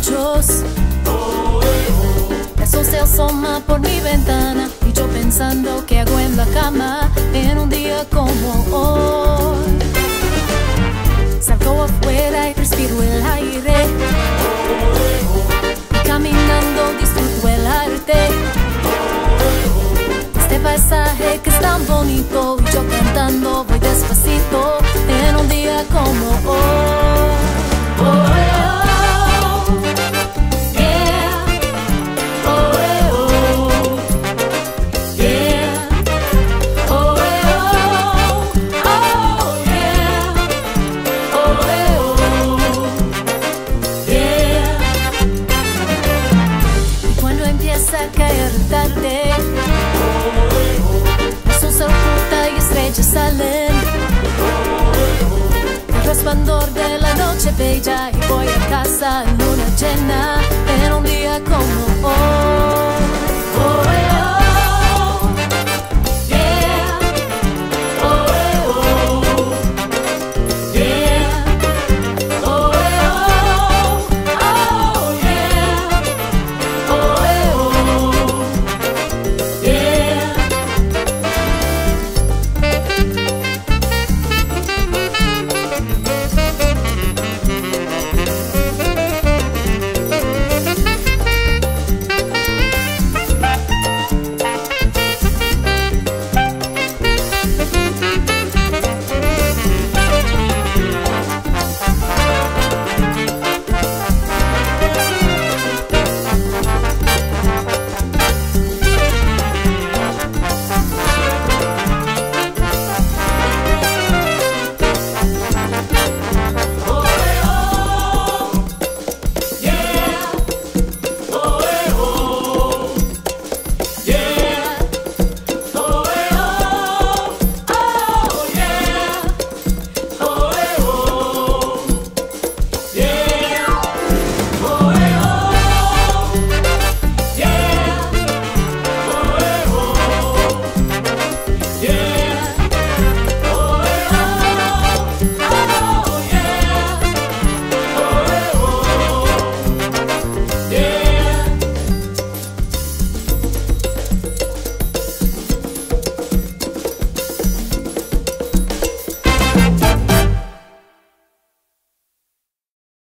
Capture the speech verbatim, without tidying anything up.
muchos. El sol se asoma por mi ventana y yo pensando qué hago en la cama en un día como hoy. Salgo afuera y respiro el aire, y caminando disfruto el arte. Este paisaje que es tan bonito y yo cantando voy despacito en un día como hoy. Oh, oh, yeah. Oh, oh, yeah. Oh, oh, oh, yeah. Oh, oh, yeah. Y cuando empieza a caer tarde, el sol se oculta y estrellas salen. El resplandor de la noche bella y voy a casa